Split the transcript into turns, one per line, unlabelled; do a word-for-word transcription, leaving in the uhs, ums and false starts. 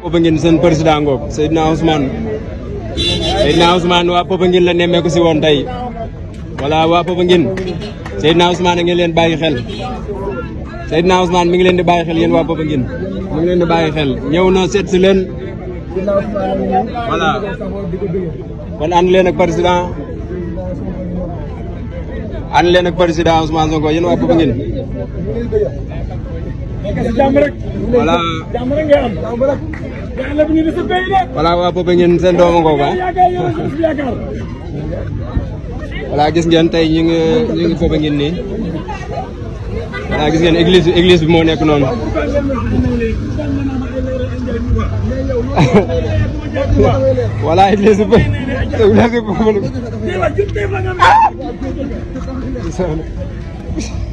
Popenguine seen président ngoog Seydina Ousmane Seydina Ousmane waa Popenguine la nemmeeku si woon tey voilà waa Popenguine Seydina Ousmane a ngi leen bàyyi xel Seydina Ousmane mi ngi leen di bàyyi xel yéen waa Popenguine mi ngi leen di bàyyi xel ñëw na seet si leen voilà kon ànd leen ak président ànd leen ak président Ousmane Sonko yéen waa Popenguine voilà voilà waa Popenguine seen doomu ngoo ba voilà gis ngeen tey ñu ngi ñu ngi Popenguine nii voilà gis ngeen église église bi moo nekk noonu voilà église bi église bi